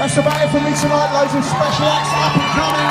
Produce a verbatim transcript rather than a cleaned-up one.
That's about it for me tonight. Loads of special acts up and coming.